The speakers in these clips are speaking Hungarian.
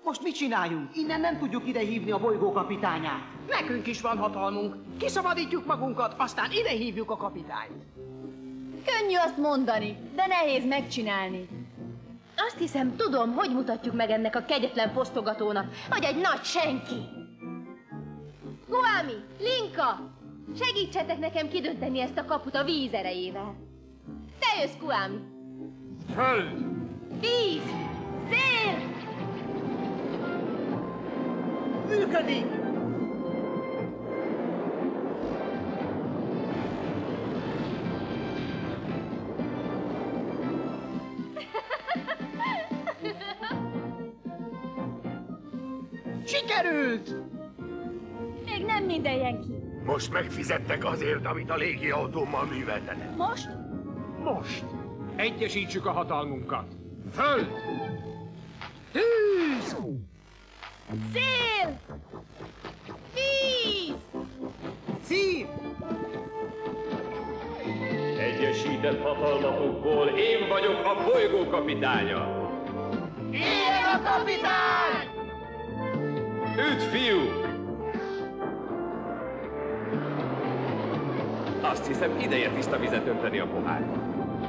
Most mit csináljunk? Innen nem tudjuk ide hívni a bolygó kapitányát. Nekünk is van hatalmunk. Kiszabadítjuk magunkat, aztán ide hívjuk a kapitányt. Könnyű azt mondani, de nehéz megcsinálni. Azt hiszem, tudom, hogy mutatjuk meg ennek a kegyetlen fosztogatónak, hogy egy nagy senki. Guami, Linka, segítsetek nekem kidönteni ezt a kaput a víz erejével. Te jössz, Guami. Föld! Víz! Szél! Működik! Sikerült! Még nem minden, Jenki. Most megfizettek azért, amit a légiautómmal műveltetek. Most? Most! Egyesítsük a hatalmunkat! Föld! Tűz! Szél! Víz! Szív! Egyesített hatalmakokból én vagyok a bolygó kapitánya. Éljen a kapitány! Üdv, fiúk! Azt hiszem, ideje tiszta vizet önteni a pohárba.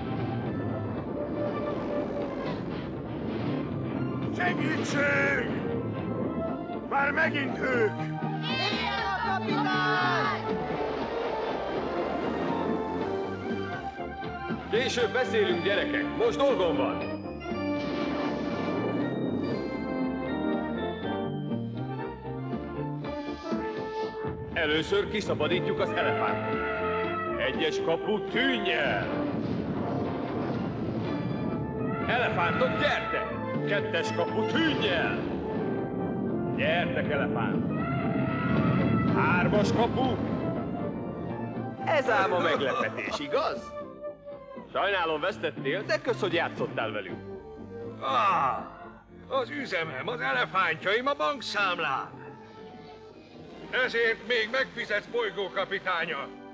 Segítség! Már megint ők! Éljen a kapitány! Később beszélünk, gyerekek, most dolgom van. Először kiszabadítjuk az elefántot. Egyes kapu, tűnj el! Elefántok, gyertek! Kettes kapu, tűnj el! Gyertek, elefánt! Hármas kapu! Ez ám a meglepetés, igaz? Sajnálom, vesztettél, de kösz, hogy játszottál velünk. Az üzemem, az elefántjaim a bankszámlán. Ezért még megfizetsz, bolygó kapitánya.